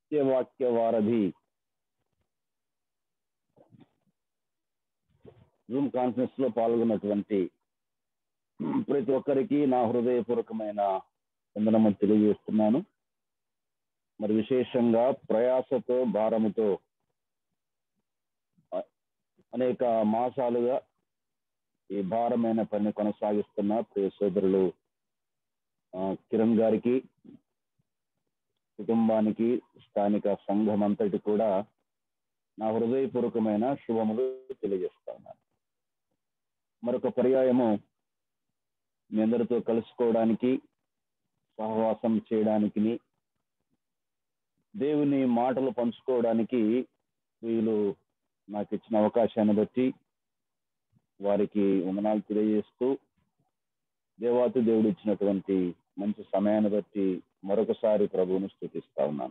సత్యవాక్య వారధి Zoom conference లో పాల్గొన్నటువంటి ప్రతి ఒక్కరికి నా హృదయపూర్వకమైన వందనము తెలియజేస్తున్నాను. మరి విశేషంగా ప్రయాసతో భారముతో అనేక మాసాలుగా ఈ భారమైన పని కొనసాగిస్తున్న ప్రియ సోదరులు కిరణ్ గారికి, కుటుంబానికి, స్థానిక సంఘం అంతటి కూడా నా హృదయపూర్వకమైన శుభములు తెలియజేస్తున్నాను. మరొక పర్యాయము మీ అందరితో కలుసుకోవడానికి, సహవాసం చేయడానికి, దేవుని మాటలు పంచుకోవడానికి వీళ్ళు నాకు ఇచ్చిన అవకాశాన్ని బట్టి వారికి వందనాలు తెలియజేస్తూ, దేవాతి దేవుడు ఇచ్చినటువంటి మంచి సమయాన్ని బట్టి మరొకసారి ప్రభువును స్తుతిస్తా ఉన్నాను.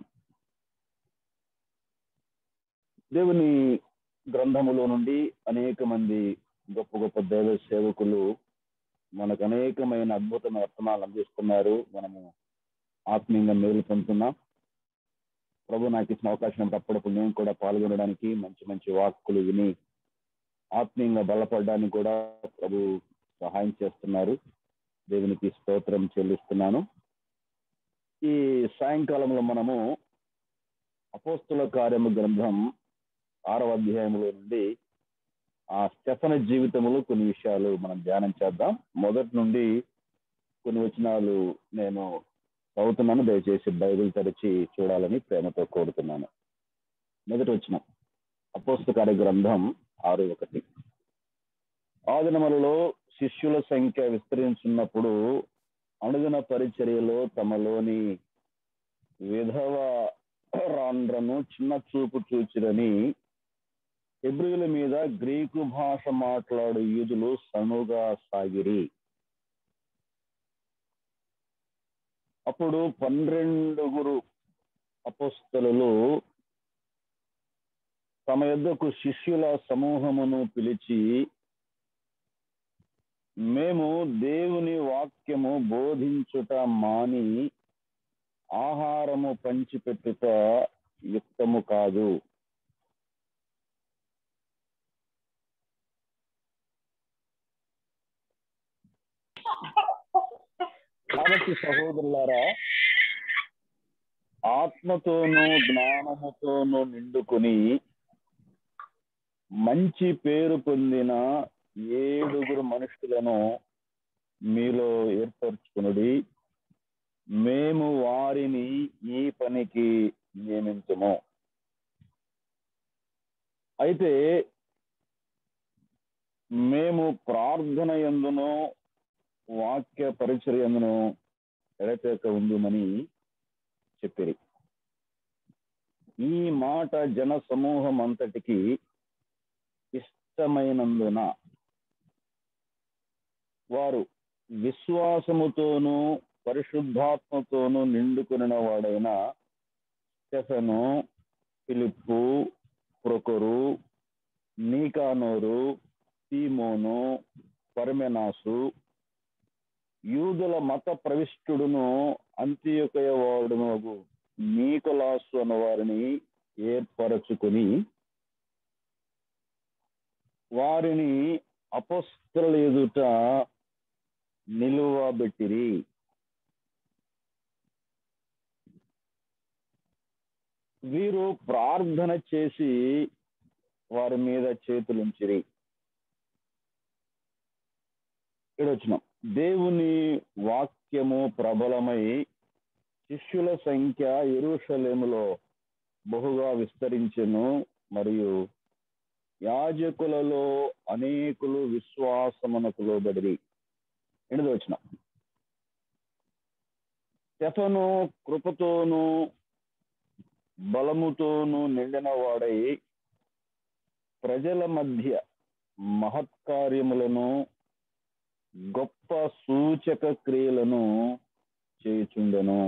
దేవుని గ్రంథములో నుండి అనేక మంది గొప్ప గొప్ప దైవ సేవకులు మనకు అనేకమైన అద్భుతమైన వర్తమానాలు అందిస్తున్నారు. మనము ఆత్మీయంగా మేలు పొందుతున్నాం. ప్రభు నాకు ఇచ్చిన అవకాశం అప్పుడప్పుడు నేను కూడా పాల్గొనడానికి, మంచి మంచి వాక్కులు విని ఆత్మీయంగా బలపడడానికి కూడా ప్రభు సహాయం చేస్తున్నారు. దేవునికి స్తోత్రం చెల్లిస్తున్నాను. ఈ సాయంకాలంలో మనము అపోస్తుల కార్యము గ్రంథం 6వ అధ్యాయంలో నుండి ఆ స్టెఫను జీవితములో కొన్ని విషయాలు మనం ధ్యానం చేద్దాం. మొదటి నుండి కొన్ని వచనాలు నేను చదువుతున్నాను. దయచేసి బైబిల్ తెరిచి చూడాలని ప్రేమతో కోరుతున్నాను. మొదటి వచనం, అపోస్తుల కార్య గ్రంథం 6:1. ఆ దినములలో శిష్యుల సంఖ్య విస్తరించున్నప్పుడు అనుదిన పరిచర్యలో తమలోని విధవరాండ్రను చిన్న చూపు చూచిరని హెబ్రీయుల మీద గ్రీకు భాష మాట్లాడు యూదులు సనుగా సాగిరి. అప్పుడు 12 అపోస్తలులు తమ యొద్దకు శిష్యుల సమూహమును పిలిచి, మేము దేవుని వాక్యము బోధించుట మాని ఆహారము పంచిపెట్టుట యుక్తము కాదు. కాబట్టి సహోదరులారా, ఆత్మతోనూ జ్ఞానముతోనూ నిండుకొని మంచి పేరు పొందిన 7 మనుషులను మీలో ఏర్పరచుకునుడి. మేము వారిని ఈ పనికి నియమించము. అయితే మేము ప్రార్థన యందును వాక్య పరిచర్య యందును ఎడతెగక ఉండుమని చెప్పిరి. ఈ మాట జన సమూహం అంతటికి ఇష్టమైనందున వారు విశ్వాసముతోనూ పరిశుద్ధాత్మతోనూ నిండుకొనిన వాడైన స్టెఫను, ఫిలిప్పు, ప్రొకొరు, నీకానోరు, తీమోను, పర్మెనాసు, యూదుల మత ప్రవిష్టుడును అంతియొకయ వాడును నీకొలాసు అన్న వారిని ఏర్పరచుకొని వారిని అపోస్తలుల ఎదుట నిలువబెట్టిరి. వీరు ప్రార్థన చేసి వారి మీద చేతులుంచిరి. ఇడొచ్చినాం. దేవుని వాక్యము ప్రబలమై శిష్యుల సంఖ్య యెరూషలేములో బహుగా విస్తరించెను. మరియు యాజకులలో అనేకులు విశ్వాసమునకు లోబడిరి. 8వ వచనం, స్టెఫను కృపతోనూ బలముతోనూ నిండిన వాడై ప్రజల మధ్య మహత్కార్యములను గొప్ప సూచక క్రియలను చేయుచుండెను.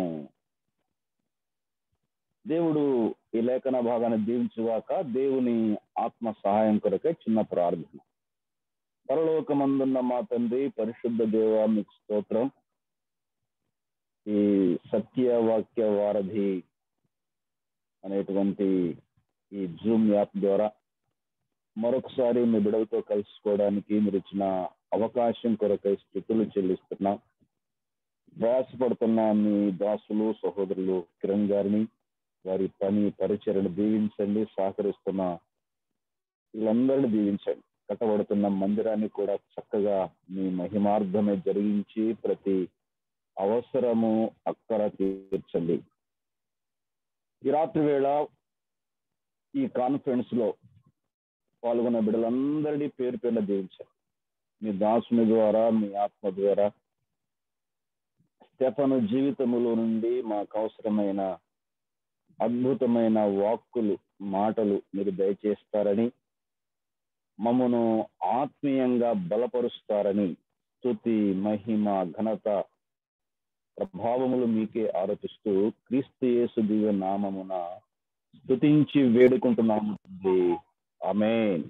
దేవుడు ఈ లేఖన భాగాన్ని దీవించుగాక. దేవుని ఆత్మ సహాయం కొరకే చిన్న ప్రార్థన. పరలోకమందున్న మా తండ్రి, పరిశుద్ధ దేవా, మీకు స్తోత్రం. ఈ సత్య వాక్య వారధి అనేటువంటి ఈ జూమ్ యాప్ ద్వారా మరొకసారి మీ బిడవతో కలుసుకోవడానికి మీరు ఇచ్చిన అవకాశం కొరకై స్తుతులు చెల్లిస్తున్నాం. ప్రయాసపడుతున్న మీ దాసులు సహోదరులు కిరణ్ గారిని, వారి పని పరిచయను దీవించండి. సహకరిస్తున్న వీళ్ళందరినీ దీవించండి. కట్టబడుతున్న మందిరాన్ని కూడా చక్కగా మీ మహిమార్థమే జరిగించి ప్రతి అవసరము అక్కర తీర్చండి. ఈ రాత్రి వేళ ఈ కాన్ఫరెన్స్ లో పాల్గొన్న బిడ్డలందరినీ పేరు పేరున దీవించండి. మీ దాసుని ద్వారా, మీ ఆత్మ ద్వారా స్టెఫను జీవితములో నుండి మాకు అవసరమైన అద్భుతమైన వాక్కులు, మాటలు మీరు దయచేస్తారని, మమ్మను ఆత్మీయంగా బలపరుస్తారని స్తుతి, మహిమ, ఘనత, ప్రభావములు మీకే ఆరోపిస్తూ క్రీస్తు యేసు దివ్య నామమున స్తుతించి వేడుకుంటున్నాము. ఆమేన్.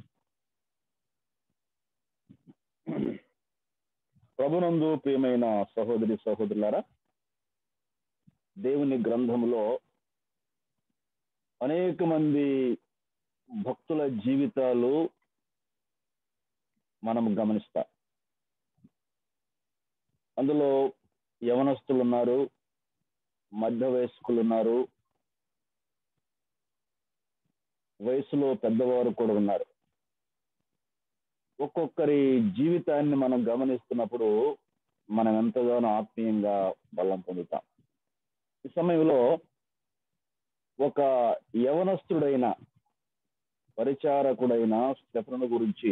ప్రభునందు ప్రియమైన సహోదరి సహోదరులారా, దేవుని గ్రంథములో అనేక మంది భక్తుల జీవితాలు మనం గమనిస్తాం. అందులో యవనస్తులు ఉన్నారు, మధ్య వయస్కులు ఉన్నారు, వయసులో పెద్దవారు కూడా ఉన్నారు. ఒక్కొక్కరి జీవితాన్ని మనం గమనిస్తున్నప్పుడు మనం ఎంతగానో ఆత్మీయంగా బలం పొందుతాం. ఈ సమయంలో ఒక యవనస్తుడైన పరిచారకుడైన స్టెఫను గురించి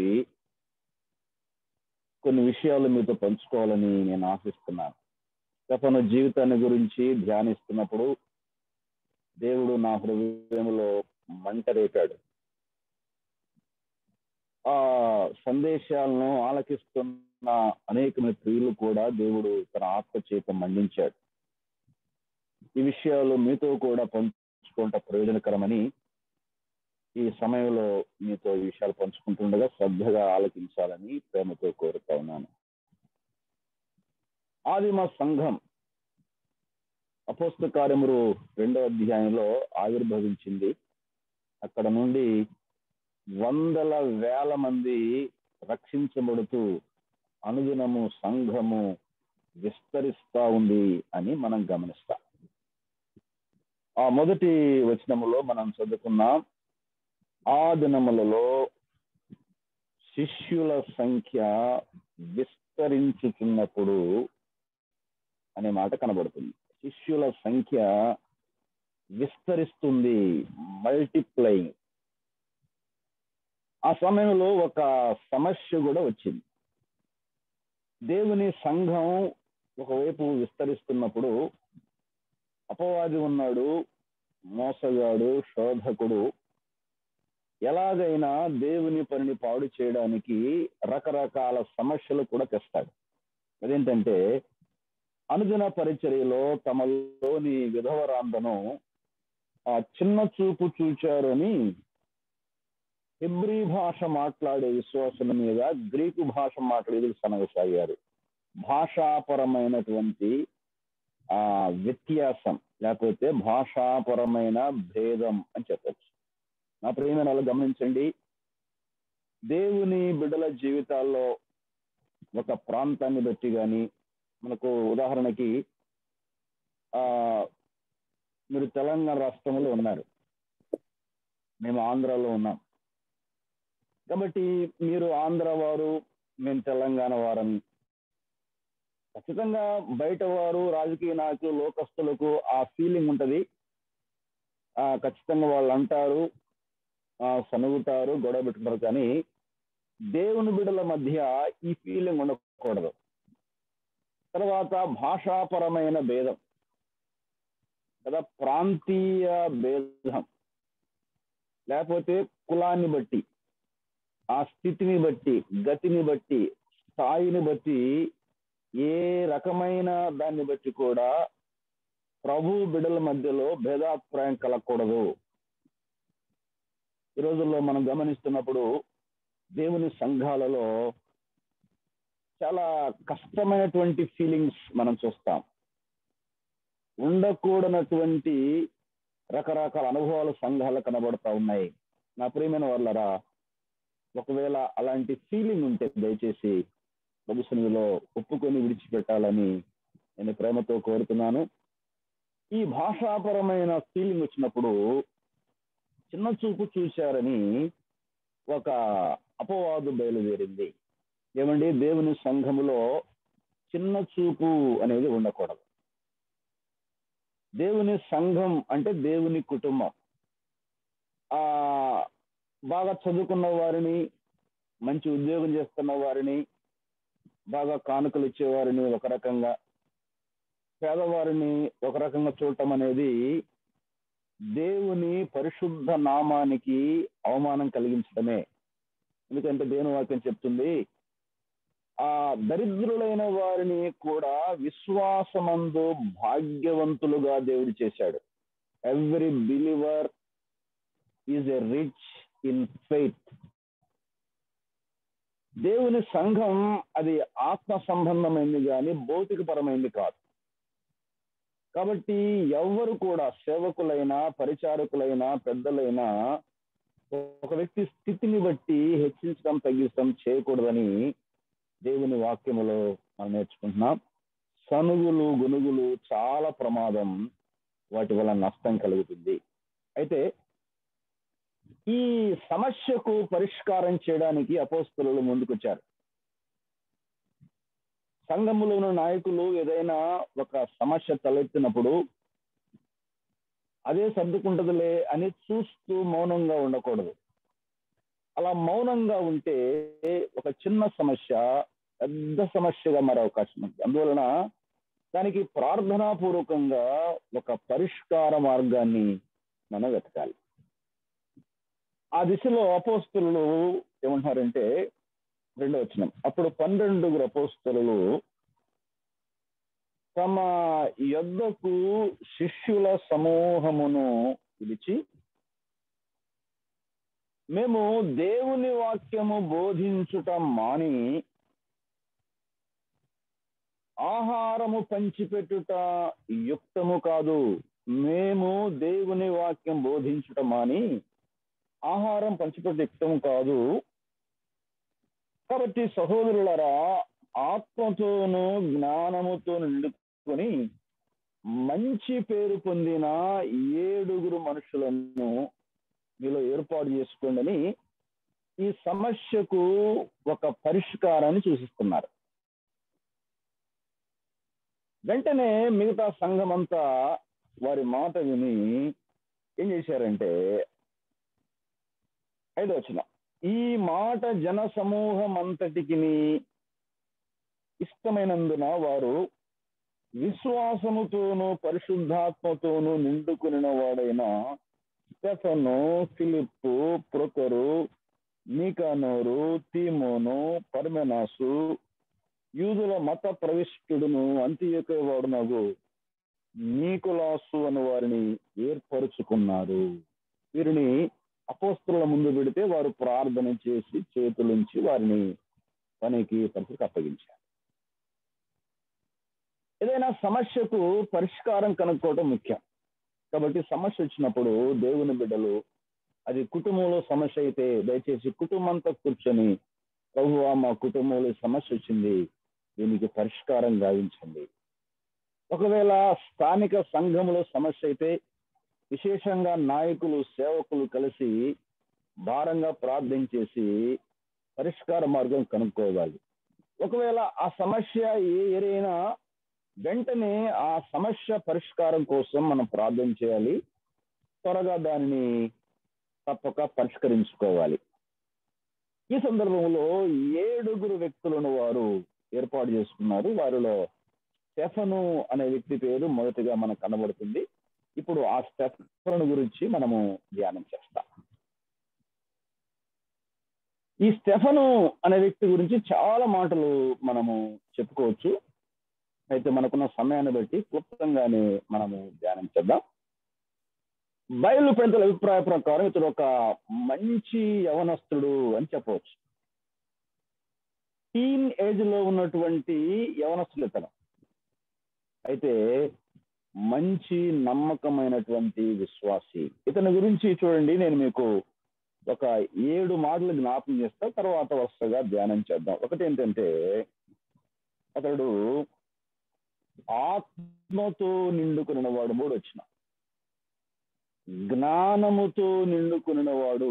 కొన్ని విషయాలు మీతో పంచుకోవాలని నేను ఆశిస్తున్నాను. స్టెఫను జీవితాన్ని గురించి ధ్యానిస్తున్నప్పుడు దేవుడు నా హృదయంలో మంట రేపాడు. ఆ సందేశాలను ఆలకిస్తున్న అనేక ప్రియులు కూడా దేవుడు తన ఆత్మ చేత మండించాడు. ఈ విషయాలు మీతో కూడా పంచుకుంటే ప్రయోజనకరమని ఈ సమయంలో మీతో ఈ విషయాలు పంచుకుంటుండగా శ్రద్ధగా ఆలకించాలని ప్రేమతో కోరుతా ఉన్నాను. ఆదిమ సంఘం అపోస్తల కార్యములు 2వ అధ్యాయంలో ఆవిర్భవించింది. అక్కడ నుండి వందల వేల మంది రక్షించబడుతూ అనుదినము సంఘము విస్తరిస్తా ఉంది అని మనం గమనిస్తాం. ఆ మొదటి వచనములో మనం చదువుకున్నాం, ఆ దినములలో శిష్యుల సంఖ్య విస్తరించుచున్నప్పుడు అనే మాట కనబడుతుంది. శిష్యుల సంఖ్య విస్తరిస్తుంది, మల్టిప్లైయింగ్. ఆ సమయంలో ఒక సమస్య కూడా వచ్చింది. దేవుని సంఘం ఒకవైపు విస్తరిస్తున్నప్పుడు అపవాది ఉన్నాడు, మోసగాడు, శోధకుడు ఎలాగైనా దేవుని పనిని పాడు చేయడానికి రకరకాల సమస్యలు కూడా తెస్తాడు. అదేంటంటే అనుదిన పరిచర్యలో తమలోని విధవరాందను చిన్న చూపు చూచారు అని హెబ్రీ భాష మాట్లాడే విశ్వాసుల మీద గ్రీకు భాష మాట్లాడేది సనగసాగారు. భాషాపరమైనటువంటి వ్యత్యాసం లేకపోతే భాషాపరమైన భేదం అని చెప్పచ్చు. నా ప్రియమైన వాళ్ళు గమనించండి, దేవుని బిడ్డల జీవితాల్లో ఒక ప్రాంతాన్ని బట్టి కానీ, మనకు ఉదాహరణకి మీరు తెలంగాణ రాష్ట్రంలో ఉన్నారు, మేము ఆంధ్రాలో ఉన్నాం. కాబట్టి మీరు ఆంధ్ర వారు, మేము తెలంగాణ వారని ఖచ్చితంగా బయట వారు, రాజకీయ నాయకులు, లోకస్తులకు ఆ ఫీలింగ్ ఉంటుంది. ఖచ్చితంగా వాళ్ళు అంటారు, సనుగుతారు, గొడవ పెట్టుకుంటారు. కానీ దేవుని బిడ్డల మధ్య ఈ ఫీలింగ్ ఉండకూడదు. తర్వాత భాషాపరమైన భేదం కదా, ప్రాంతీయ భేదం, లేకపోతే కులాన్ని బట్టి, ఆ స్థితిని బట్టి, గతిని బట్టి, స్థాయిని బట్టి, ఏ రకమైన దాన్ని బట్టి కూడా ప్రభు బిడ్డల మధ్యలో భేదాభిప్రాయం కలగకూడదు. ఈ రోజుల్లో మనం గమనిస్తున్నప్పుడు దేవుని సంఘాలలో చాలా కష్టమైనటువంటి ఫీలింగ్స్ మనం చూస్తాం. ఉండకూడనటువంటి రకరకాల అనుభవాలు సంఘాలు కనబడతా ఉన్నాయి. నా ప్రియమైన వాళ్ళరా, ఒకవేళ అలాంటి ఫీలింగ్ ఉంటే దయచేసి ప్రభు సన్నిధిలో ఒప్పుకొని విడిచిపెట్టాలని నేను ప్రేమతో కోరుతున్నాను. ఈ భాషాపరమైన ఫీలింగ్ వచ్చినప్పుడు చిన్న చూపు చూశారని ఒక అపవాదు బయలుదేరింది. ఏమండి, దేవుని సంఘములో చిన్న చూపు అనేది ఉండకూడదు. దేవుని సంఘం అంటే దేవుని కుటుంబం. ఆ బాగా చదువుకున్న వారిని, మంచి ఉద్యోగం చేస్తున్న వారిని, బాగా కానుకలు ఇచ్చేవారిని ఒక రకంగా, పేదవారిని ఒక రకంగా చూడటం అనేది దేవుని పరిశుద్ధ నామానికి అవమానం కలిగించడమే. ఎందుకంటే దేవుని వాక్యం చెప్తుంది, ఆ దరిద్రులైన వారిని కూడా విశ్వాసమందు భాగ్యవంతులుగా దేవుడు చేశాడు. Every believer is a rich in faith. దేవుని సంఘం అది ఆత్మ సంబంధమైంది కానీ భౌతికపరమైంది కాదు. కాబట్టి ఎవరు కూడా సేవకులైనా, పరిచారకులైనా, పెద్దలైనా ఒక వ్యక్తి స్థితిని బట్టి హెచ్చించడం, తగ్గించడం చేయకూడదని దేవుని వాక్యములో మనం నేర్చుకుంటున్నాం. సనుగులు, గొనుగులు చాలా ప్రమాదం, వాటి వల్ల నష్టం కలుగుతుంది. అయితే ఈ సమస్యకు పరిష్కారం చేయడానికి అపోస్తలులు ముందుకొచ్చారు. సంఘములో ఉన్న నాయకులు ఏదైనా ఒక సమస్య తలెత్తినప్పుడు అదే సర్దుకుంటదిలే అని చూస్తూ మౌనంగా ఉండకూడదు. అలా మౌనంగా ఉంటే ఒక చిన్న సమస్య పెద్ద సమస్యగా మారే అవకాశం ఉంది. అందువలన దానికి ప్రార్థనాపూర్వకంగా ఒక పరిష్కార మార్గాన్ని మనం వెతకాలి. ఆ దిశలో అపోస్తలులు ఏమంటారంటే, 2వ వచనం, అప్పుడు 12 అపోస్తలులు తమ యొద్దకు శిష్యుల సమూహమును పిలిచి, మేము దేవుని వాక్యము బోధించుట మాని ఆహారము పంచిపెట్టుట యుక్తము కాదు. మేము దేవుని వాక్యం బోధించుట మాని ఆహారం పంచిపెట్టుట యుక్తము కాదు. కాబట్టి సహోదరులరా, ఆత్మతోనూ జ్ఞానముతో నిండుకొని మంచి పేరు పొందిన 7 మనుషులను మీలో ఏర్పాటు చేసుకోండి అని ఈ సమస్యకు ఒక పరిష్కారాన్ని సూచిస్తున్నారు. వెంటనే మిగతా సంఘం అంతా వారి మాట విని ఏం చేశారంటే, 5వ వచనం, ఈ మాట జన సమూహం అంతటికి ఇష్టమైనందున వారు విశ్వాసముతోనూ పరిశుద్ధాత్మతోనూ నిండుకుని వాడైన స్టెఫను, ఫిలిప్పు, ప్రొకరు, నీకానోరు, తీమోను, పర్మెనాసు, యూదుల మత ప్రవిష్టుడును అంత్యొక వాడునగు నీకొలాసు అని వారిని ఏర్పరుచుకున్నారు. వీరిని అపోస్తలుల ముందు పెడితే వారు ప్రార్థన చేసి చేతులుంచి వారిని పనికి పరిస్థితికి అప్పగించారు. ఏదైనా సమస్యకు పరిష్కారం కనుక్కోవడం ముఖ్యం. కాబట్టి సమస్య వచ్చినప్పుడు దేవుని బిడ్డలు, అది కుటుంబంలో సమస్య అయితే దయచేసి కుటుంబంతో కూర్చొని, ప్రభువా మా కుటుంబంలో సమస్య వచ్చింది, దీనికి పరిష్కారం గావించండి. ఒకవేళ స్థానిక సంఘంలో సమస్య అయితే విశేషంగా నాయకులు, సేవకులు కలిసి భారంగా ప్రార్థన చేసి పరిష్కార మార్గం కనుక్కోవాలి. ఒకవేళ ఆ సమస్య ఏదైనా వెంటనే ఆ సమస్య పరిష్కారం కోసం మనం ప్రార్థన చేయాలి. త్వరగా దానిని తప్పక పరిష్కరించుకోవాలి. ఈ సందర్భంలో 7 వ్యక్తులను వారు ఏర్పాటు చేసుకున్నారు. వారిలో స్టెఫను అనే వ్యక్తి పేరు మొదటిగా మనకు కనబడుతుంది. ఇప్పుడు ఆ స్టెఫను గురించి మనము ధ్యానం చేస్తాం. ఈ స్టెఫను అనే వ్యక్తి గురించి చాలా మాటలు మనము చెప్పుకోవచ్చు. అయితే మనకున్న సమయాన్ని బట్టి క్లుప్తంగానే మనము ధ్యానం చేద్దాం. బైబిల్ పెద్దల అభిప్రాయ ప్రకారం ఇతడు ఒక మంచి యవనస్తుడు అని చెప్పవచ్చు. టీన్ ఏజ్ లో ఉన్నటువంటి యవనస్తుడు ఇతను. అయితే మంచి నమ్మకమైనటువంటి విశ్వాసి. ఇతని గురించి చూడండి, నేను మీకు ఒక 7 మాటలు జ్ఞాపకం చేస్తా, తర్వాత వరుసగా ధ్యానం చేద్దాం. ఒకటి ఏంటంటే, అతడు ఆత్మతో నిండుకున్నవాడు. 3 వచ్చిన జ్ఞానముతో నిండుకున్నవాడు,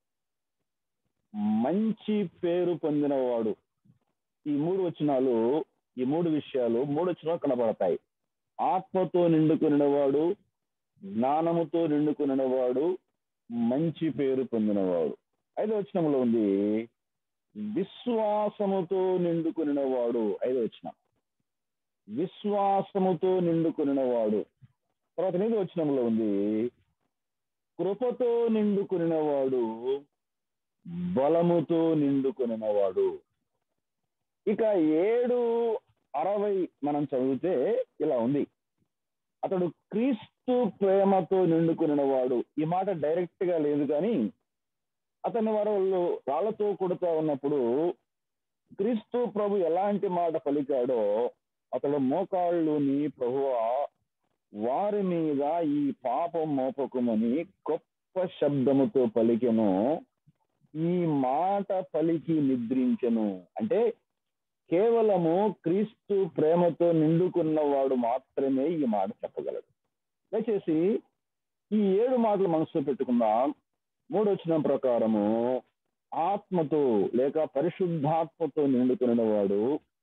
మంచి పేరు పొందినవాడు. ఈ 3 వచనాలు, ఈ 3 విషయాలు 3 వచనాలు కనబడతాయి. ఆత్మతో నిండుకున్నవాడు, జ్ఞానముతో నిండుకున్నవాడు, మంచి పేరు పొందినవాడు. 5వ వచనంలో ఉంది విశ్వాసముతో నిండుకున్నవాడు. 5వ వచనం విశ్వాసముతో నిండుకున్నవాడు. తర్వాత 8వ వచనంలో ఉంది కృపతో నిండుకున్నవాడు, బలముతో నిండుకున్నవాడు. ఇక 7:60 మనం చదివితే ఇలా ఉంది, అతడు క్రీస్తు ప్రేమతో నిండుకున్నవాడు. ఈ మాట డైరెక్ట్ గా లేదు, కానీ అతని వాళ్ళు రాళ్లతో కొడుతూ ఉన్నప్పుడు క్రీస్తు ప్రభు ఎలాంటి మాట పలికాడో, అతడు మోకాళ్ళుని ప్రభువా వారి మీద ఈ పాపం మోపకుమని గొప్ప శబ్దముతో పలికెను, ఈ మాట పలికి నిద్రించెను. అంటే కేవలము క్రీస్తు ప్రేమతో నిండుకున్నవాడు మాత్రమే ఈ మాట చెప్పగలడు. దయచేసి ఈ 7 మాటలు మనసులో పెట్టుకుందాం. 3వ వచనం ప్రకారము ఆత్మతో లేక పరిశుద్ధాత్మతో నిండుకున్నవాడు,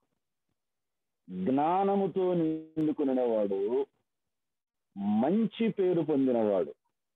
జ్ఞానముతో నిండుకున్నవాడు, మంచి పేరు పొందినవాడు.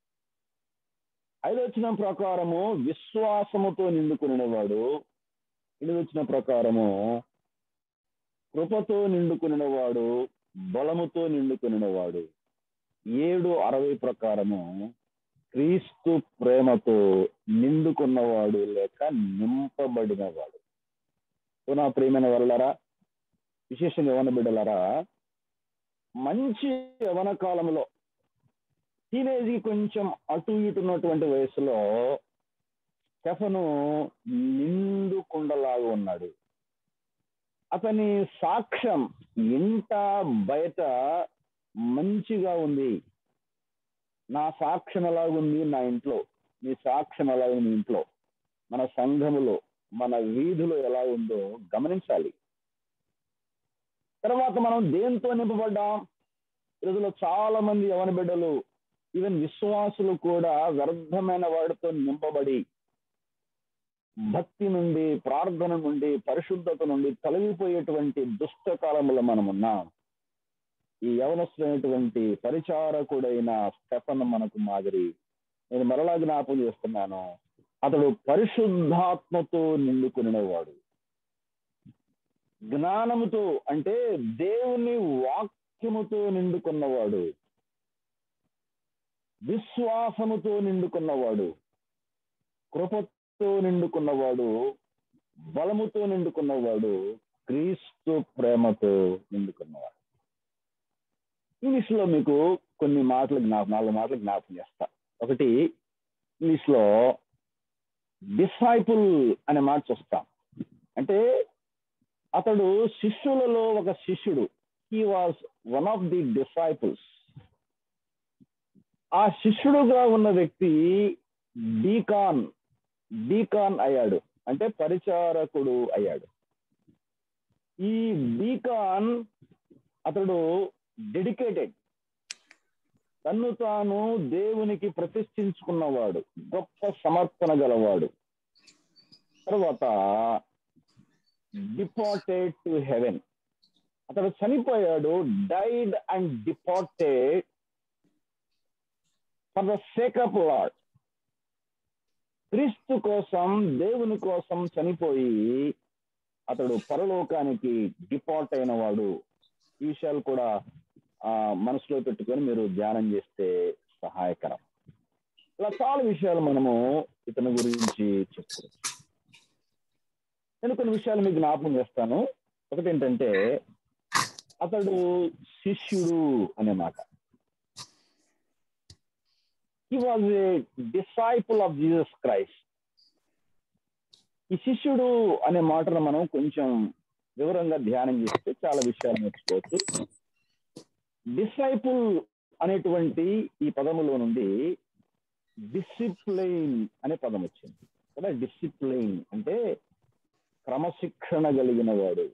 5వ వచనం ప్రకారము విశ్వాసముతో నిండుకున్నవాడు. 8వ వచనం ప్రకారము కృపతో నిండుకున్నవాడు, బలముతో నిండుకున్నవాడు. 7:60 ప్రకారము క్రీస్తు ప్రేమతో నిండుకున్నవాడు లేక నింపబడినవాడు. నా ప్రియమైన వాళ్ళారా, విశేషంగా యవన బిడ్డలారా, మంచి యవన కాలంలో టీనేజీ కొంచెం అటు ఇటు ఉన్నటువంటి వయసులో స్టెఫను నిండు కుండలాగా ఉన్నాడు. అతని సాక్ష్యం ఇంట బయట మంచిగా ఉంది. నా సాక్ష్యం ఎలాగుంది నా ఇంట్లో, నీ సాక్ష్యం ఎలా ఉంది ఇంట్లో, మన సంఘములో, మన వీధిలో ఎలా ఉందో గమనించాలి. తర్వాత మనం దేంతో నింపబడ్డాం? ఈరోజులో చాలా మంది యవన బిడ్డలు, ఈవెన్ విశ్వాసులు కూడా వ్యర్థమైన వాడితో నింపబడి భక్తి నుండి, ప్రార్థన నుండి, పరిశుద్ధత నుండి తొలగిపోయేటువంటి దుష్ట కాలంలో మనం ఉన్నాం. ఈ యవనస్తుడైనటువంటి పరిచారకుడైన స్టెఫన్ మనకు మాదిరి. నేను మరలా జ్ఞాపకం చేస్తున్నాను, అతడు పరిశుద్ధాత్మతో నిండుకున్నవాడు, జ్ఞానముతో అంటే దేవుని వాక్యముతో నిండుకున్నవాడు, విశ్వాసముతో నిండుకున్నవాడు, కృపతో నిండుకున్నవాడు, బలముతో నిండుకున్నవాడు, క్రీస్తు ప్రేమతో నిండుకున్నవాడు. ఇంగ్లీష్ లో మీకు కొన్ని మాటలు 4 మాటలు జ్ఞాపకం చేస్తా. ఒకటి, ఇంగ్లీష్ లో డిసైపుల్ అనే మాట చూస్తాం. అంటే అతడు శిష్యులలో ఒక శిష్యుడు. He was one of the disciples. ఆ శిష్యుడుగా ఉన్న వ్యక్తి డీకాన్ అయ్యాడు, అంటే పరిచారకుడు అయ్యాడు. ఈ డీకాన్ అతడు డెడికేటెడ్, తన్ను తాను దేవునికి ప్రతిష్ఠించుకున్నవాడు, గొప్ప సమర్పణ గలవాడు. తర్వాత డిపార్టెడ్ టు హెవెన్, అతడు చనిపోయాడు. Died and departed for the sake of Lord. క్రీస్తు కోసం, దేవుని కోసం చనిపోయి అతడు పరలోకానికి డిపార్ట్ అయిన వాడు. ఈ విషయాలు కూడా మనసులో పెట్టుకొని మీరు ధ్యానం చేస్తే సహాయకరం. ఇలా చాలా విషయాలు మనము ఇతని గురించి చెప్పుకోవచ్చు. నేను కొన్ని విషయాలు మీకు జ్ఞాపకం చేస్తాను. ఒకటి ఏంటంటే, అతడు శిష్యుడు అనే మాట. He was a disciple of Jesus Christ. ఈ శిష్యుడు అనే మాటను మనం కొంచెం వివరంగా ధ్యానం చేస్తే చాలా విషయాలు నేర్చుకోవచ్చు. డిసైపుల్ అనేటువంటి ఈ పదములో నుండి డిసిప్లైన్ అనే పదం వచ్చింది కదా. డిసిప్లైన్ అంటే క్రమశిక్షణ కలిగిన వాడు.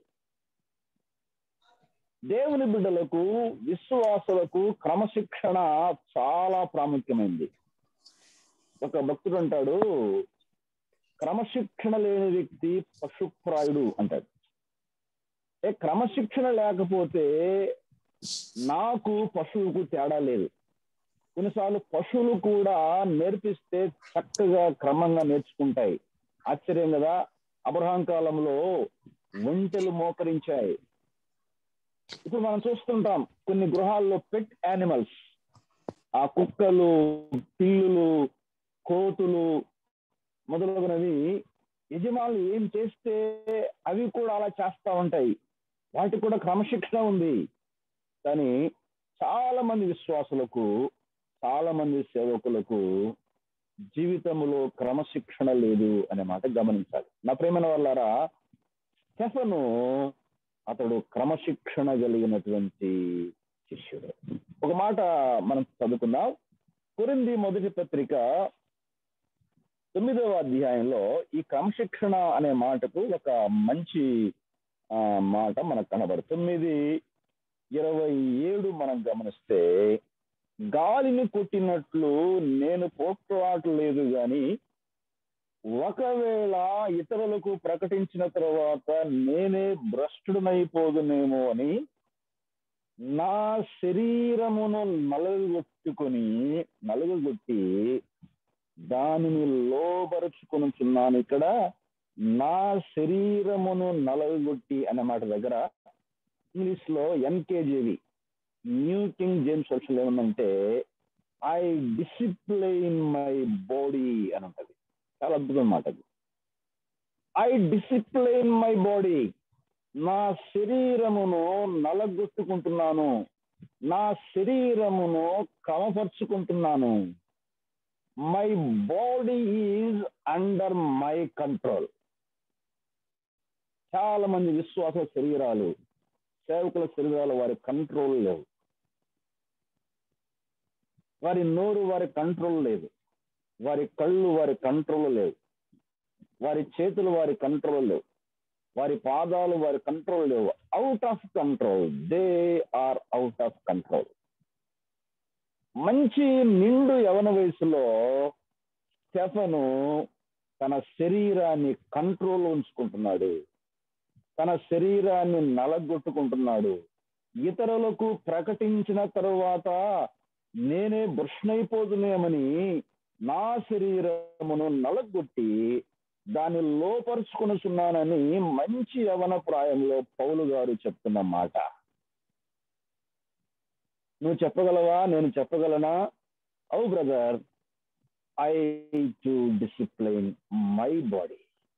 దేవుని బిడ్డలకు, విశ్వాసులకు క్రమశిక్షణ చాలా ప్రాముఖ్యమైంది. ఒక భక్తుడు అంటాడు, క్రమశిక్షణ లేని వ్యక్తి పశుప్రాయుడు అంటాడు. క్రమశిక్షణ లేకపోతే నాకు పశువుకు తేడా లేదు. కొన్నిసార్లు పశువులు కూడా నేర్పిస్తే చక్కగా క్రమంగా నేర్చుకుంటాయి. ఆశ్చర్యం కదా. అబ్రహాం కాలంలో ఒంటెలు మోకరించాయి. ఇప్పుడు మనం చూస్తుంటాం కొన్ని గృహాల్లో పెట్ యానిమల్స్, ఆ కుక్కలు, పిల్లులు, కోతులు మొదలగునవి యజమానులు ఏం చేస్తే అవి కూడా అలా చేస్తూ ఉంటాయి. వాటికి కూడా క్రమశిక్షణ ఉంది. కానీ చాలా మంది విశ్వాసులకు, చాలా మంది సేవకులకు జీవితంలో క్రమశిక్షణ లేదు అనే మాట గమనించాలి. నా ప్రియమైన వాళ్ళారా, స్టెఫను అతడు క్రమశిక్షణ కలిగినటువంటి శిష్యుడు. ఒక మాట మనం చదువుకుందాం. కొరింథీ మొదటి పత్రిక 9వ అధ్యాయంలో ఈ క్రమశిక్షణ అనే మాటకు ఒక మంచి మాట మనకు కనబడుతుంది. 9:27 మనం గమనిస్తే, గాలిని కొట్టినట్లు నేను పోట్లాడలేదు గాని ఒకవేళ ఇతరులకు ప్రకటించిన తర్వాత నేనే భ్రష్టుడనైపోదునేమో అని నా శరీరమును నలుగగొట్టి దానిని లోబరుచుకొనుచున్నాను. ఇక్కడ నా శరీరమును నలుగగొట్టి అనే మాట దగ్గర ఇంగ్లీష్ లో NKJV, New King James version ఏముందంటే ఐ డిసిప్లైన్ మై బాడీ అని ఉంటది. చాలా అద్భుతం మాట అది. ఐ డిసిప్లైన్ మై బాడీ, నా శరీరమును నలగొట్టుకుంటున్నాను, నా శరీరమును క్రమపరుచుకుంటున్నాను. My body is under my control. చాలా మంది విశ్వాస శరీరాలు, సేవకుల శరీరాలు వారి కంట్రోల్ లేవు. వారి నోరు వారి కంట్రోల్ లేదు, వారి కళ్ళు వారి కంట్రోల్ లేవు, వారి చేతులు వారి కంట్రోల్ లేవు, వారి పాదాలు వారి కంట్రోల్ లేవు. Out of control, they are out of control. మంచి నిండు యవన వయసులో స్టెఫను తన శరీరాన్ని కంట్రోల్ ఉంచుకుంటున్నాడు, తన శరీరాన్ని నలగొట్టుకుంటున్నాడు. ఇతరులకు ప్రకటించిన తరువాత నేనే భ్రష్టుడైపోదునేమని నా శరీరమును నలగొట్టి దాన్ని లోపరుచుకొనుచున్నానని మంచి యవన ప్రాయంలో పౌలు గారు చెప్తున్న మాట. నువ్వు చెప్పగలవా? నేను చెప్పగలనా? ఓ brother, I to discipline my body.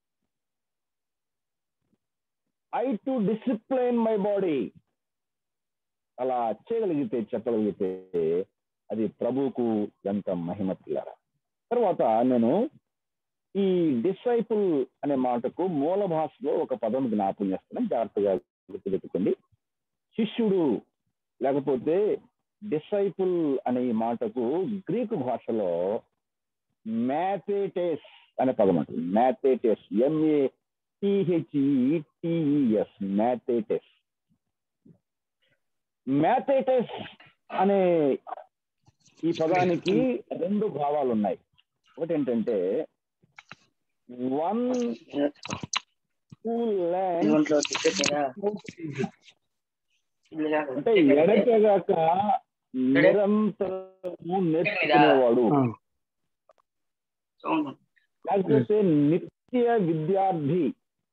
I to discipline my body. అలా చేయగలిగితే, చెప్పగలిగితే అది ప్రభువుకు ఎంత మహిమ పిల్లరా. తర్వాత నేను ఈ డిసైపుల్ అనే మాటకు మూల భాషలో ఒక పదం జ్ఞాపకం చేస్తున్నాను, జాగ్రత్తగా గుర్తుపెట్టుకోండి. శిష్యుడు లేకపోతే డిసైపుల్ అనే ఈ మాటకు గ్రీకు భాషలో మ్యాథెటెస్ అనే పదం అంటుంది. మ్యాథెటెస్, MATHETES, మ్యాథెటెస్. మ్యాథెటెస్ అనే ఈ పదానికి రెండు భావాలు ఉన్నాయి. ఒకటి ఏంటంటే వన్ హూ లెర్న్స్, అంటే ఎడతెగక నిరంతరము నేర్చుకునేవాడు, లేకపోతే నిత్య విద్యార్థి.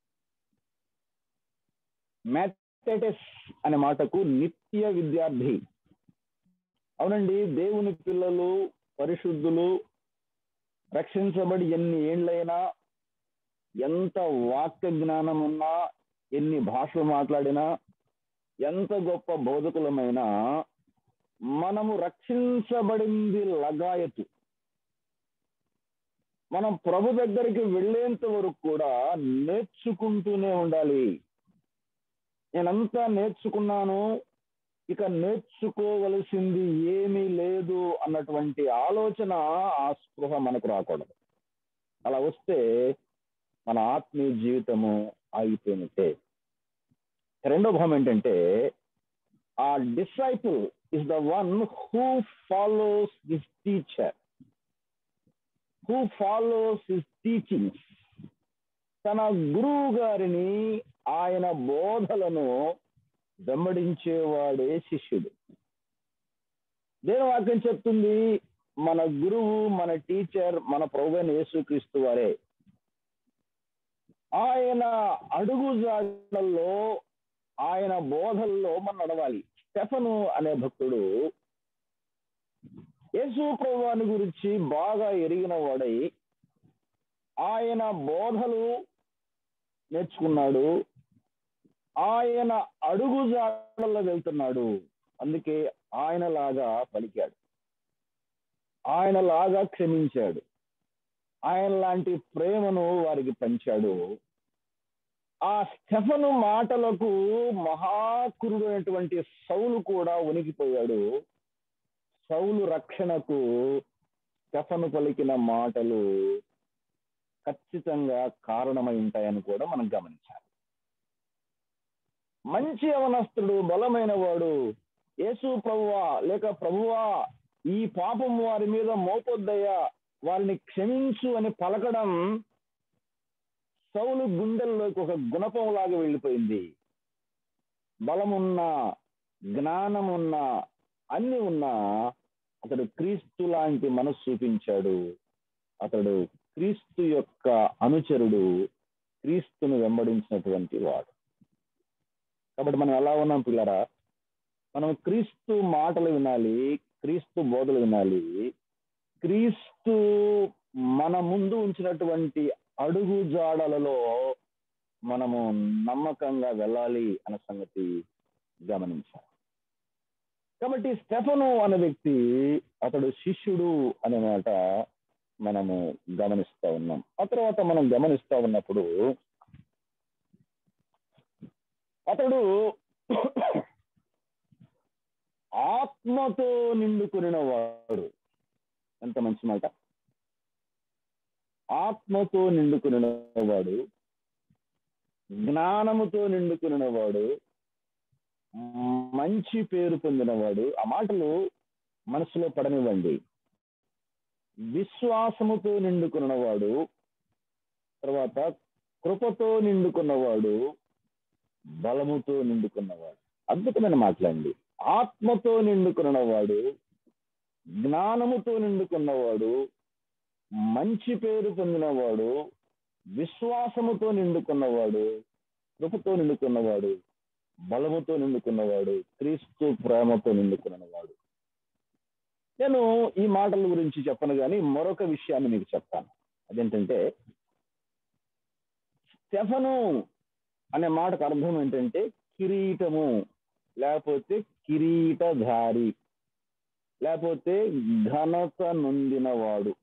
మ్యాథెటెస్ అనే మాటకు నిత్య విద్యార్థి. అవునండి, దేవుని పిల్లలు, పరిశుద్ధులు రక్షించబడి ఎన్ని ఏండ్లైనా, ఎంత వాక్య జ్ఞానం ఉన్నా, ఎన్ని భాషలు మాట్లాడినా, ఎంత గొప్ప బోధకులమైనా, మనము రక్షించబడింది లగాయతు. మనం ప్రభు దగ్గరికి వెళ్ళేంత వరకు కూడా నేర్చుకుంటూనే ఉండాలి. నేనంతా నేర్చుకున్నాను, ఇక నేర్చుకోవలసింది ఏమీ లేదు అన్నటువంటి ఆలోచన, ఆ స్పృహ మనకు రాకూడదు. అలా వస్తే మన ఆత్మీయ జీవితము ఆగిపోయినట్టే. రెండో భావం ఏంటంటే, ఆ disciple is the one who follows his teacher, who follows his teachings. తన గురువు గారిని, ఆయన బోధలను వెంబడించేవాడే శిష్యుడు. దేవుని వాక్యం చెప్తుంది, మన గురువు, మన టీచర్, మన ప్రభువైన యేసుక్రీస్తు వారే. ఆయన అడుగుజాడల్లో, ఆయన బోధల్లో మనం నడవాలి. స్టెఫను అనే భక్తుడు యేసు ప్రభువాని గురించి బాగా ఎరిగిన వాడై ఆయన బోధలు నేర్చుకున్నాడు, ఆయన అడుగుజాడల్లో వెళ్తున్నాడు. అందుకే ఆయనలాగా పలికాడు, ఆయనలాగా క్షమించాడు, ఆయన లాంటి ప్రేమను వారికి పంచాడు. ఆ స్టెఫను మాటలకు మహాకురుడు అయినటువంటి సౌలు కూడా వణికిపోయాడు. సౌలు రక్షణకు స్టెఫను పలికిన మాటలు ఖచ్చితంగా కారణమై ఉంటాయని కూడా మనం గమనించాలి. మంచి యవనస్తుడు, బలమైన వాడు, యేసు ప్రభువా లేక ప్రభువా ఈ పాపం వారి మీద మోపొద్దయ్యా, వారిని క్షమించు అని పలకడం సౌలు గుండెల్లోకి ఒక గుణపంలాగా వెళ్ళిపోయింది. బలమున్నా, జ్ఞానమున్నా, అన్ని ఉన్నా అతడు క్రీస్తు లాంటి మనసు చూపించాడు. అతడు క్రీస్తు యొక్క అనుచరుడు, క్రీస్తును వెంబడించినటువంటి వాడు. కాబట్టి మనం ఎలా ఉన్నాం పిల్లరా? మనం క్రీస్తు మాటలు వినాలి, క్రీస్తు బోధలు వినాలి, క్రీస్తు మన ముందు ఉంచినటువంటి అడుగు జాడలలో మనము నమ్మకంగా వెళ్ళాలి అన్న సంగతి గమనించాలి. కాబట్టి స్టెఫను అనే వ్యక్తి, అతడు శిష్యుడు అనే మాట మనము గమనిస్తూ ఉన్నాం. ఆ తర్వాత మనం గమనిస్తూ ఉన్నప్పుడు అతడు ఆత్మతో నిండుకున్న వాడు. ఎంత మంచి మాట! ఆత్మతో నిండుకున్నవాడు, జ్ఞానముతో నిండుకున్నవాడు, మంచి పేరు పొందినవాడు. ఆ మాటలు మనసులో పడనివ్వండి. విశ్వాసముతో నిండుకున్నవాడు, తర్వాత కృపతో నిండుకున్నవాడు, బలముతో నిండుకున్నవాడు. అద్భుతమైన మాటలండి. ఆత్మతో నిండుకున్నవాడు, జ్ఞానముతో నిండుకున్నవాడు, మంచి పేరు పొందినవాడు, విశ్వాసముతో నిండుకున్నవాడు, కృపతో నిండుకున్నవాడు, బలముతో నిండుకున్నవాడు, క్రీస్తు ప్రేమతో నిండుకున్నవాడు. నేను ఈ మాటల గురించి చెప్పను, కానీ మరొక విషయాన్ని మీకు చెప్తాను. అదేంటంటే, స్టెఫను అనే మాటకు అర్థం ఏంటంటే కిరీటము, లేకపోతే కిరీటధారి, లేకపోతే ఘనత నొందినవాడు.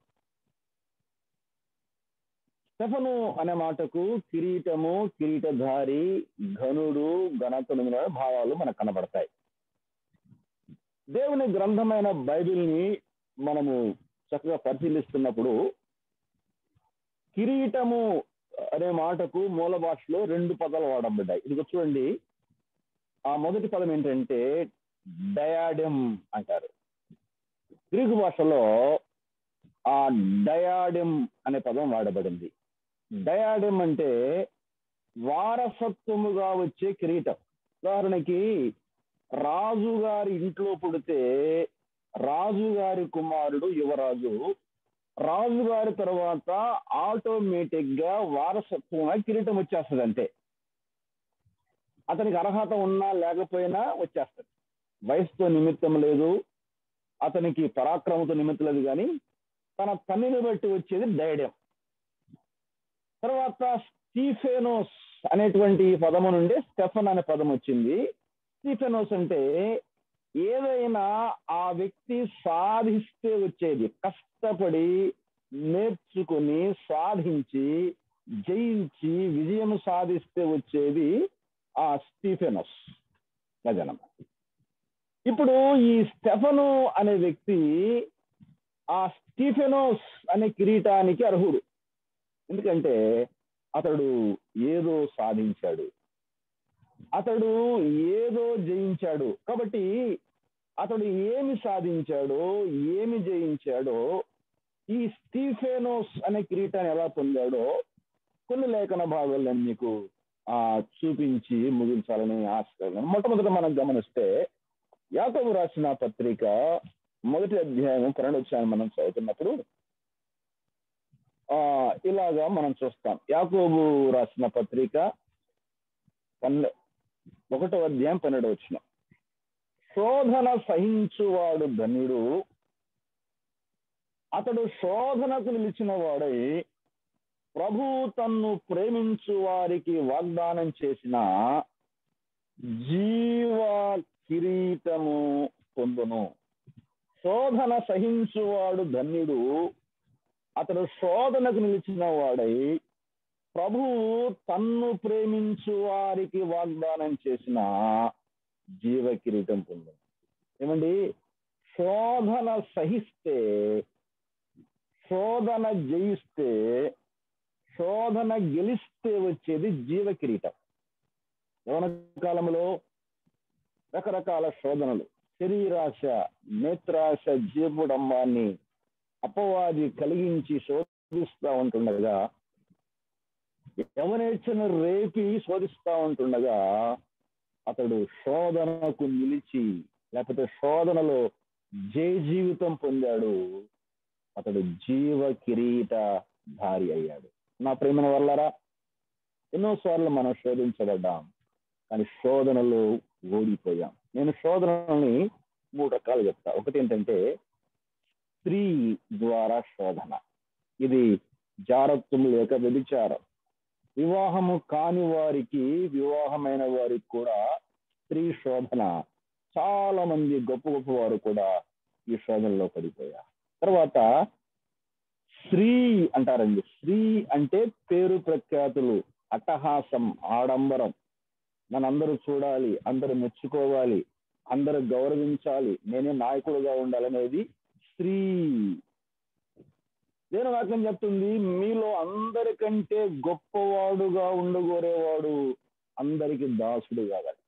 స్టెఫను అనే మాటకు కిరీటము, కిరీటధారి, ఘనుడు, ఘనత నొందిన భావాలు మనకు కనబడతాయి. దేవుని గ్రంథమైన బైబిల్ని మనము చక్కగా పరిశీలిస్తున్నప్పుడు కిరీటము అనే మాటకు మూల భాషలో 2 పదాలు వాడబడ్డాయి. ఇది చూడండి, ఆ మొదటి పదం ఏంటంటే డయాడెమ్ అంటారు. గ్రీకు భాషలో ఆ డయాడెమ్ అనే పదం వాడబడింది. డయాడెమ్ అంటే వారసత్వముగా వచ్చే కిరీటం. ఉదాహరణకి రాజుగారి ఇంట్లో పుడితే రాజుగారి కుమారుడు యువరాజు, రాజుగారి తర్వాత ఆటోమేటిక్ గా వారసత్వంగా కిరీటం వచ్చేస్తుంది. అంతే, అతనికి అర్హత ఉన్నా లేకపోయినా వచ్చేస్తుంది. వయసుతో నిమిత్తం లేదు, అతనికి పరాక్రమంతో నిమిత్తం లేదు, కానీ తన తల్లిని బట్టి వచ్చేది డయాడెమ్. తర్వాత స్టీఫెనోస్ అనేటువంటి పదము నుండి స్టెఫన్ అనే పదం వచ్చింది. స్టీఫెనోస్ అంటే ఏదైనా ఆ వ్యక్తి సాధిస్తే వచ్చేది, కష్టపడి నేర్చుకుని సాధించి జయించి విజయం సాధిస్తే వచ్చేది ఆ స్టీఫెనోస్. గజనం. ఇప్పుడు ఈ స్టెఫను అనే వ్యక్తి ఆ స్టీఫెనోస్ అనే కిరీటానికి అర్హుడు. ఎందుకంటే అతడు ఏదో సాధించాడు, అతడు ఏదో జయించాడు. కాబట్టి అతడు ఏమి సాధించాడో, ఏమి జయించాడో, ఈ స్టీఫెనోస్ అనే కిరీటాన్ని ఎలా పొందాడో కొన్ని లేఖన భాగాలు నేను మీకు చూపించి ముగించాలని ఆశిస్తున్నాను. మొట్టమొదట మనం గమనిస్తే యాకోబు రాసిన పత్రిక 1వ అధ్యాయం 12వ వచనాన్ని మనం చదువుతున్నప్పుడు ఇలాగా మనం చూస్తాం. యాకోబు రాసిన పత్రిక 1వ అధ్యాయం 12వ వచనం. శోధన సహించువాడు ధన్యుడు, అతడు శోధనకు నిలిచిన వాడై ప్రభు తన్ను ప్రేమించు వారికి వాగ్దానం చేసిన జీవ కిరీటము పొందును. శోధన సహించువాడు ధన్యుడు, అతడు శోధనకు నిలిచిన వాడై ప్రభు తన్ను ప్రేమించు వారికి వాగ్దానం చేసిన జీవ కిరీటం పొందును. ఏమండి, శోధన సహిస్తే, శోధన జయిస్తే, శోధన గెలిస్తే వచ్చేది జీవ కిరీటం. యవ్వన కాలంలో రకరకాల శోధనలు, శరీరాశ, నేత్రాశ, జీవడంబాన్ని అపవాది కలిగించి శోధిస్తూ ఉంటుండగా, యవనేచ్ఛను రేపి శోధిస్తూ ఉంటుండగా అతడు శోధనకు నిలిచి, లేకపోతే శోధనలో జయ జీవితం పొందాడు. అతడు జీవ కిరీట ధారి అయ్యాడు. నా ప్రేమైన వల్లరా, ఎన్నోసార్లు మనం శోధించబడ్డాం, కానీ శోధనలో ఓడిపోయాం. నేను శోధనని 3 రకాలు చెప్తా. ఒకటి ఏంటంటే స్త్రీ ద్వారా శోధన. ఇది జారత్వం లేక వ్యభిచారం. వివాహము కాని వారికి, వివాహమైన వారికి కూడా స్త్రీ శోధన. చాలా మంది గొప్ప గొప్ప వారు కూడా ఈ శోధనలో పడిపోయారు. తర్వాత స్త్రీ అంటారండి. స్త్రీ అంటే పేరు ప్రఖ్యాతులు, అట్టహాసం, ఆడంబరం, నన్నందరూ చూడాలి, అందరూ మెచ్చుకోవాలి, అందరూ గౌరవించాలి, నేనే నాయకుడుగా ఉండాలనేది స్త్రీ. దేని వాక్యం చెప్తుంది? మీలో అందరికంటే గొప్పవాడుగా ఉండగోరేవాడు అందరికి దాసుడు కావాలి.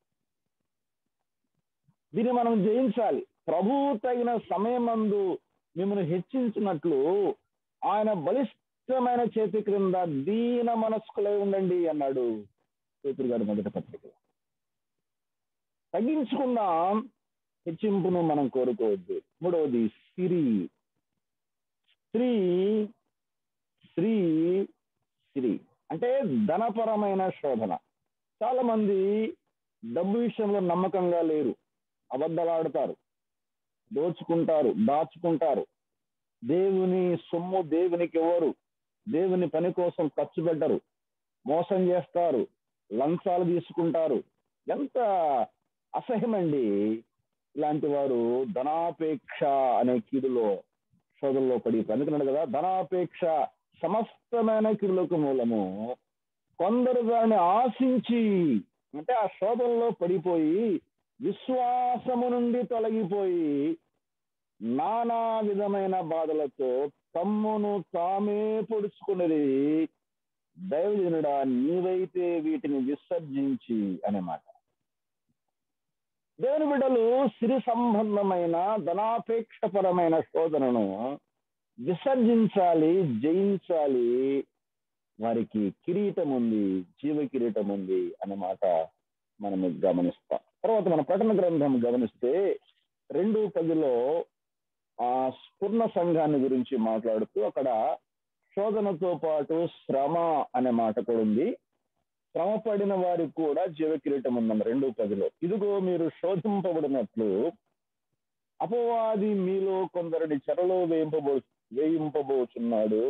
దీన్ని మనం జయించాలి. ప్రభు తగిన సమయమందు మిమ్మల్ని హెచ్చించినట్లు ఆయన బలిష్టమైన చేతి క్రింద దీన మనస్కులై ఉండండి అన్నాడు పేతురు గారి 1వ పత్రికలో. తగ్గించుకుందాం, హెచ్చింపును మనం కోరుకోవద్దు. 3వది స్త్రీ. స్త్రీ స్త్రీ స్త్రీ అంటే ధనపరమైన శోధన. చాలా మంది డబ్బు విషయంలో నమ్మకంగా లేరు, అబద్ధాలాడతారు, దోచుకుంటారు, దాచుకుంటారు. దేవుని సొమ్ము దేవునికి ఎవరు, దేవుని పని కోసం ఖర్చు పెట్టరు, మోసం చేస్తారు, లంచాలు తీసుకుంటారు. ఎంత అసహ్యమండి! ఇలాంటి వారు ధనాపేక్ష అనే కీడులో శోధనలో పడి అందుకున్నాడు కదా. ధనాపేక్ష సమస్తమైన కీడులకు మూలము. కొందరు దాన్ని ఆశించి, అంటే ఆ శోధనలో పడిపోయి విశ్వాసము నుండి తొలగిపోయి నానా విధమైన బాధలతో తమ్మును తామే పొడుచుకున్నది. దైవజనుడా, నీవైతే వీటిని విసర్జించి అనే మాట. దేవుని బిడ్డలు సిరి సంబంధమైన ధనాపేక్షపరమైన శోధనను విసర్జించాలి, జయించాలి. వారికి కిరీటం ఉంది, జీవ కిరీటం ఉంది అనే మాట మనం గమనిస్తాం. తర్వాత మన ప్రకటన గ్రంథం గమనిస్తే 2:10 స్ఫురణ సంఘాన్ని గురించి మాట్లాడుతూ అక్కడ శోధనతో పాటు శ్రమ అనే మాట కూడా ఉంది. శ్రమ పడిన వారికి కూడా జీవ కిరీటం ఉందన్న 2:10. ఇదిగో మీరు శోధింపబడినట్లు అపవాది మీలో కొందరిని చెరలో వేయింపబోచున్నాడు.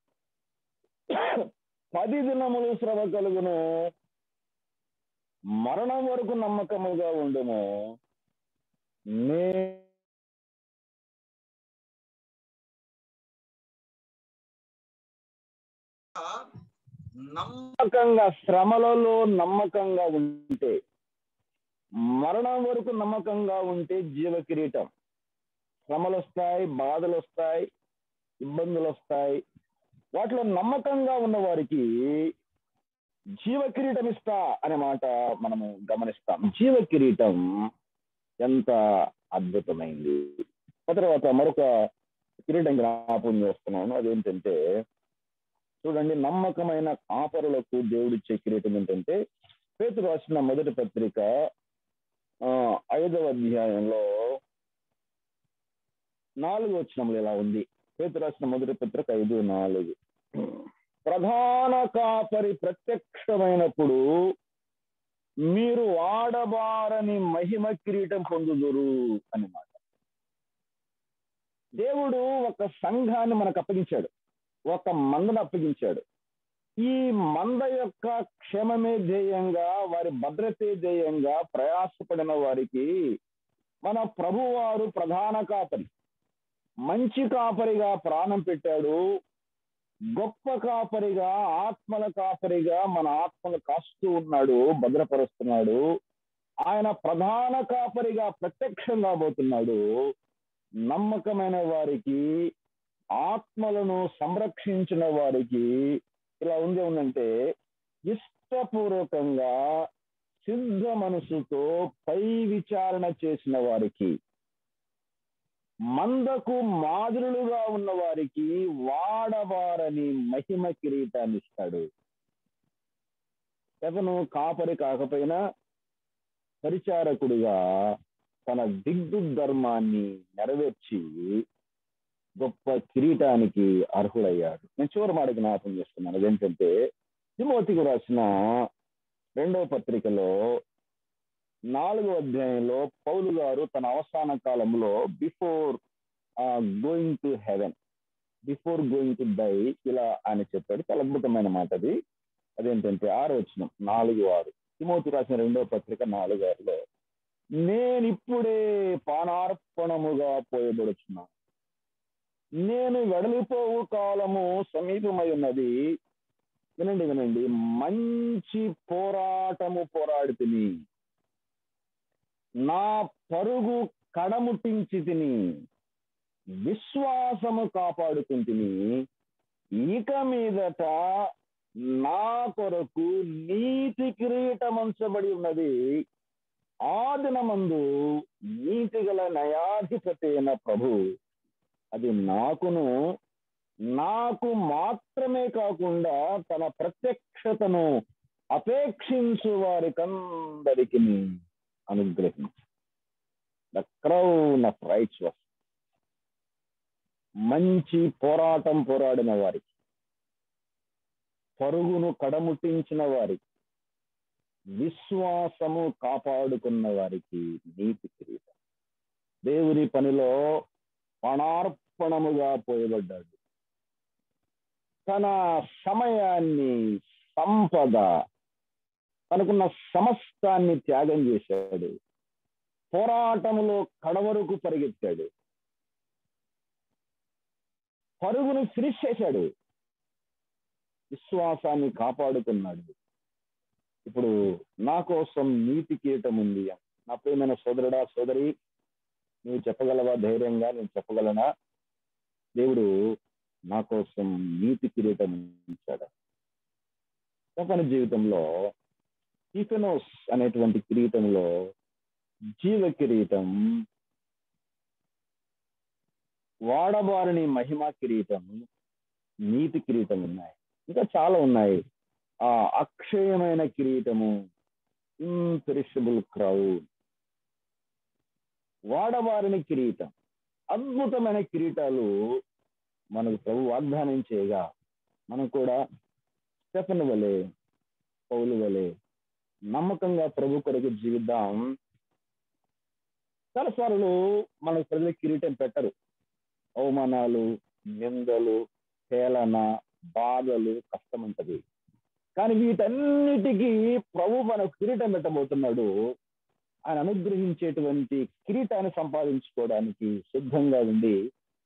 10 దినములు శ్రమ కలుగును, మరణం వరకు నమ్మకముగా ఉండుము. నమ్మకంగా, శ్రమలలో నమ్మకంగా ఉంటే, మరణం వరకు నమ్మకంగా ఉంటే జీవ కిరీటం. శ్రమలు వస్తాయి, బాధలు వస్తాయి, ఇబ్బందులు వస్తాయి. వాటిలో నమ్మకంగా ఉన్న వారికి జీవ కిరీటం ఇస్తా అనే మాట మనము గమనిస్తాం. జీవ కిరీటం ఎంత అద్భుతమైంది. తర్వాత మరొక కిరీటం జ్ఞాపకం చేస్తున్నాను. అదేంటంటే చూడండి, నమ్మకమైన కాపరులకు దేవుడిచ్చే కిరీటం ఏంటంటే పేతురు రాసిన మొదటి పత్రిక 5వ అధ్యాయంలో 4వ వచనంలో ఇలా ఉంది. పేతురు రాసిన మొదటి పత్రిక 5:4. ప్రధాన కాపరి ప్రత్యక్షమైనప్పుడు మీరు వాడబారని మహిమ కిరీటం పొందుదురు అని మాట. దేవుడు ఒక సంఘాన్ని మనకు అప్పగించాడు, ఒక మందను అప్పగించాడు. ఈ మంద యొక్క క్షేమమే ధ్యేయంగా, వారి భద్రతే ధ్యేయంగా ప్రయాసపడిన వారికి మన ప్రభువారు ప్రధాన కాపరి, మంచి కాపరిగా ప్రాణం పెట్టాడు. గొప్ప కాపరిగా, ఆత్మల కాపరిగా మన ఆత్మలు కాస్తూ ఉన్నాడు, భద్రపరుస్తున్నాడు. ఆయన ప్రధాన కాపరిగా ప్రత్యక్షం కాబోతున్నాడు. నమ్మకమైన వారికి, ఆత్మలను సంరక్షించిన వారికి ఇలా ఉందంటే ఇష్టపూర్వకంగా సిద్ధ మనసుతో పై విచారణ చేసిన వారికి, మందకు మాదిరులుగా ఉన్న వారికి వాడబారని మహిమ కిరీటాన్ని ఇస్తాడు. అతను కాపరి కాకపోయినా పరిచారకుడిగా తన దిగ్గు ధర్మాన్ని నెరవేర్చి గొప్ప కిరీటానికి అర్హుడయ్యాడు. నేను చివరి మాట జ్ఞాపకం చేస్తున్నాను. అదేంటంటే తిమోతికి రాసిన 2వ పత్రికలో 4వ అధ్యాయంలో పౌలు గారు తన అవసాన కాలంలో before going to heaven, before going to die ఇలా ఆయన చెప్పాడు. చాలా అద్భుతమైన మాట అది. అదేంటంటే 6వ వచనం, 4:6. తిమోతి రాసిన 2వ పత్రిక 4:6లో నేనిప్పుడే పానార్పణముగా పోయబడుచున్నాను, నేను వెడలిపోవు కాలము సమీపమై ఉన్నది. వినండి, మంచి పోరాటము పోరాడి తిని, నా పరుగు కడముట్టించి తిని, విశ్వాసము కాపాడుకుంటుని. ఇక మీదట నా కొరకు నీతి కిరీటమంచబడి ఉన్నది. ఆ దినమందు నీతి గల న్యాయాధిపతి అయిన ప్రభు అది నాకు మాత్రమే కాకుండా తన ప్రత్యక్షతను అపేక్షించు వారికందరికి అనుగ్రహించు. The crown of rights. మంచి పోరాటం పోరాడిన వారికి, పరుగును కడముట్టించిన వారికి, విశ్వాసము కాపాడుకున్న వారికి నీతి కిరీటం. దేవుని పనిలో ప్రాణార్పణముగా పోయబడ్డాడు. తన సమయాన్ని, సంపద, తనకున్న సమస్తాన్ని త్యాగం చేశాడు. పోరాటంలో కడవరకు పరిగెత్తాడు, పరుగును ఫినిష్ చేశాడు, విశ్వాసాన్ని కాపాడుకున్నాడు. ఇప్పుడు నా కోసం నీతి కిరీటం ఉంది. నా ప్రియమైన సోదరుడా, సోదరి, నువ్వు చెప్పగలవా ధైర్యంగా? నేను చెప్పగలనా? దేవుడు నా కోసం నీతి కిరీటం ఇచ్చాడు. తన జీవితంలో స్టీఫెనోస్ అనేటువంటి కిరీటంలో జీవ కిరీటం, వాడబారని మహిమ కిరీటం, నీతి కిరీటం ఉన్నాయి. ఇంకా చాలా ఉన్నాయి. ఆ అక్షయమైన కిరీటము, ఇంపెరిషబుల్ క్రౌన్, వాడబారని కిరీటం, అద్భుతమైన కిరీటాలు మనకు ప్రభు వాగ్దానం చేయగా మనం కూడా స్టెఫెను వలె, పౌలు వలె నమ్మకంగా ప్రభు కొరకు జీవిద్దాం. చాలాసార్లు మనకు ప్రజలకు కిరీటం పెట్టరు. అవమానాలు, నిందలు, హేళన, బాధలు, కష్టం ఉంటది. కానీ వీటన్నిటికీ ప్రభు మనకు కిరీటం పెట్టబోతున్నాడు. ఆయన అనుగ్రహించేటువంటి కిరీటాన్ని సంపాదించుకోవడానికి సిద్ధంగా ఉండి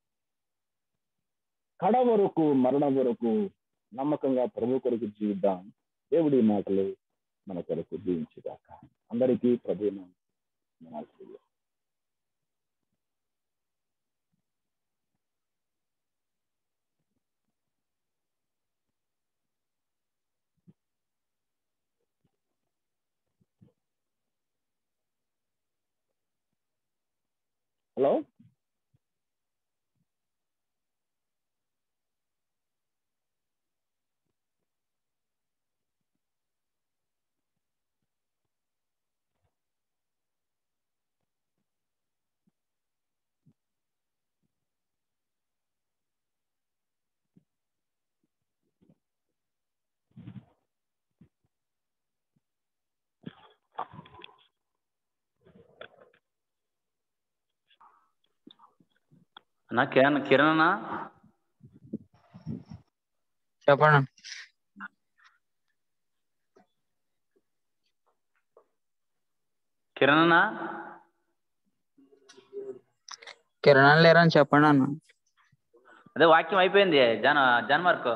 కడ వరకు, మరణం వరకు నమ్మకంగా ప్రభు కొరకు జీవిద్దాం. దేవుడి మాటలు మన కొరకు దీవించుగాక. అందరికీ ప్రభు హలో అన్నా కిరణ్ అన్నా చెప్పండి. కిరణ్ అన్నా కిరణ్ లేరని చెప్పండి అన్న. అదే వాక్యం అయిపోయింది జాన్ మార్క్.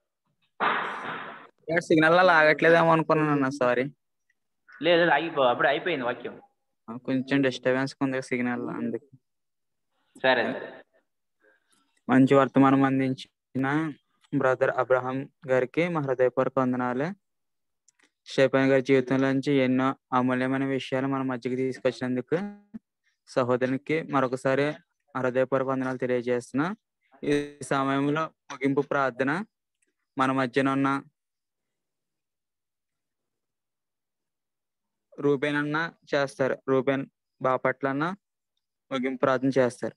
సిగ్నల్ లాగట్లేదేమో అనుకున్నాను అన్న, సారీ. లేదు అప్పుడే అయిపోయింది వాక్యం. కొంచెం డిస్టర్బెన్స్ ఉంది సిగ్నల్, అందుకు. సరే. మంచి వర్తమానం అందించిన బ్రదర్ అబ్రహాం గారికి మా హృదయపూర్వక వందనాలు. స్టెఫెన్ గారి జీవితంలో నుంచి ఎన్నో అమూల్యమైన విషయాలు మన మధ్యకి తీసుకొచ్చినందుకు సహోదరునికి మరొకసారి హృదయపూర్వక వందనాలు తెలియజేస్తున్నా. ఈ సమయంలో ముగింపు ప్రార్థన మన మధ్యన ఉన్న రూబేన్ అన్న చేస్తారు. రూబేన్ బాపట్ల అన్న ముగింపు ప్రార్థన చేస్తారు.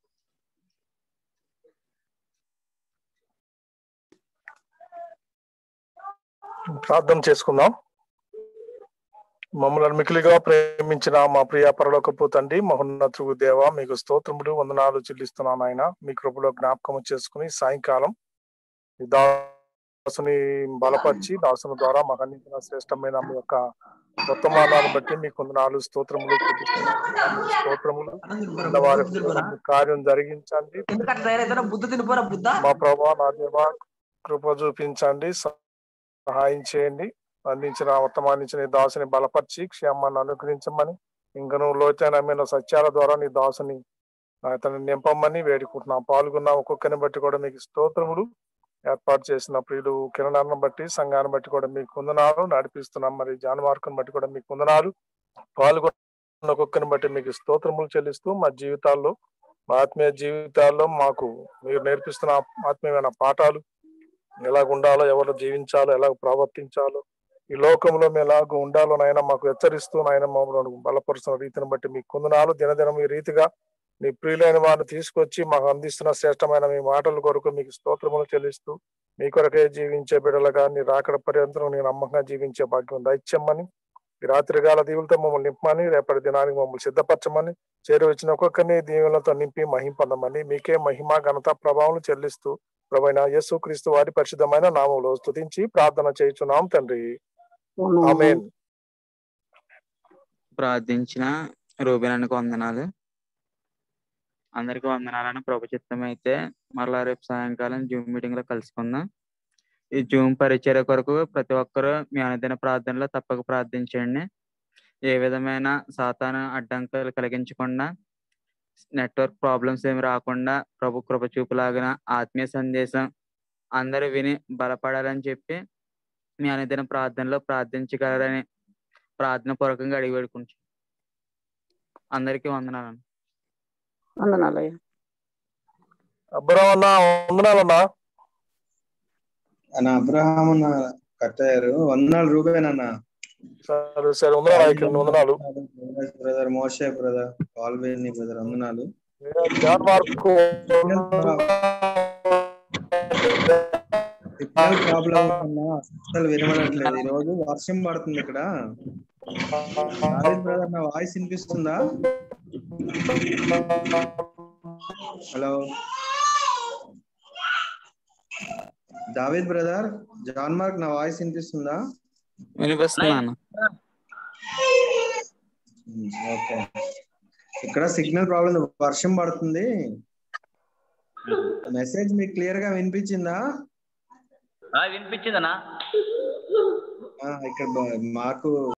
ప్రార్థన చేసుకుందాం. మమ్మల్ని మికిలిగా ప్రేమించిన మా ప్రియ పరలోకపు తండ్రి, మహోన్నతుడు దేవ, మీకు స్తోత్రములు వందనాలు చెల్లిస్తున్నాను. ఆయన మీ కృపలో జ్ఞాపకం చేసుకుని సాయంకాలం దాసుని బలపరిచి దాసుని ద్వారా మాకు అందించిన శ్రేష్టమైన మీ యొక్క వర్తమానాలను బట్టి మీకు వందనాలు స్తోత్రములు చెల్లిస్తున్నాను. స్తోత్రములు వారి కార్యం జరిగించండి. మా ప్రభా నా దేవ కృప చూపించండి, సహాయం చేయండి. అందించిన వర్తమానించిన దాసుని బలపరిచి క్షేమాన్ని అనుగ్రహించమని, ఇంకను లోతైన సత్యాల ద్వారా నీ దాసుని అతన్ని నింపమని వేడుకుంటున్నాం. పాల్గొన్న ఒక్కొక్కరిని బట్టి కూడా మీకు స్తోత్రములు. ఏర్పాటు చేసిన ప్రియుడు కిరణాన్ని బట్టి సంఘాన్ని బట్టి కూడా మీకు వందనాలు. నడిపిస్తున్నాం మరి జాన్ మార్కుని బట్టి కూడా మీకు వందనాలు. పాల్గొన్న ఒక్కొక్కరిని బట్టి మీకు స్తోత్రములు చెల్లిస్తూ మా జీవితాల్లో, మా ఆత్మీయ జీవితాల్లో మాకు మీరు నేర్పిస్తున్న ఆత్మీయమైన పాఠాలు ఎలాగ ఉండాలో, ఎవరు జీవించాలో, ఎలాగ ప్రవర్తించాలో, ఈ లోకంలో మేము ఎలాగ ఉండాలో నాయన మాకు హెచ్చరిస్తూ నాయన మమ్మల్ని బలపరుస్తున్న రీతిని బట్టి మీకు వందనాలు. దినదినం ఈ రీతిగా మీ ప్రియులైన వారిని తీసుకొచ్చి మాకు అందిస్తున్న శ్రేష్టమైన మీ మాటల కొరకు మీకు స్తోత్రములు చెల్లిస్తూ, మీ కొరకే జీవించే బిడ్డలుగా నీ రాకడ పర్యంతరం నేను నమ్మకంగా జీవించే భాగ్యం దయచేయమని, ఈ రాత్రికాల దీవులతో మమ్మల్ని నింపమని, రేపటి దినానికి మమ్మల్ని సిద్ధపరచమని, చేరువచ్చిన ఒక్కొక్కరిని దీవులతో నింపి మహిమ పొందమని, మీకే మహిమ ఘనత ప్రభావం చెల్లిస్తూ ప్రభువైన యేసుక్రీస్తు వారి పరిశుద్ధమైన నామములో స్తుతించి ప్రార్థన చేయుచున్నాం తండ్రి, ఆమేన్. ప్రార్థించిన రూబేనానికి వందనాలు. అందరికి వందనాలని ప్రభు చిత్తం అయితే మరలా రేపు సాయంకాలం జూమ్ మీటింగ్ లో కలుసుకుందాం. ఈ జూమ్ పరిచర్య కొరకు ప్రతి ఒక్కరూ మీ అనుదిన ప్రార్థనలో తప్పక ప్రార్థించండి. ఏ విధమైన సాతాను అడ్డంకులు కలిగించకుండా, నెట్వర్క్ ప్రాబ్లమ్స్ ఏమి రాకుండా ప్రభు కృప చూపులాగిన ఆత్మీయ సందేశం అందరూ విని బలపడాలని చెప్పి మీ అనుదిన ప్రార్థనలో ప్రార్థించగలరని ప్రార్థన పూర్వకంగా అడిగి వేడుకుంటాం. అందరికీ వందనాలు. వందనాలయ్యా. అబ్రహం వందనాలన్నా. అన్న అబ్రహాం అన్న కట్ అయ్యారు. వందనాలు రూబేన్ అన్న. సరే సరే వందనాలు. వందనాలు బ్రదర్ మోషే బ్రదర్, ఆల్వేని బ్రదర్, వందనాలు. జాన్ మార్కు సిగ్నల్ ప్రాబ్లం అన్నా, అసలు వినబడట్లేదు. ఈ రోజు వర్షం పడుతుంది ఇక్కడ. బ్రదర్ నా వాయిస్ వినిపిస్తుందా? Hello Daveed brother, John Mark నా వాయిస్ వినిపిస్తుందా? వినిపిస్తున్నాను. ఓకే, ఇక్కడ సిగ్నల్ ప్రాబ్లం, వర్షం పడుతుంది. మెసేజ్ మీకు క్లియర్ గా వినిపించిందా? వినిపించిందన్నా. ఇక్కడ మాకు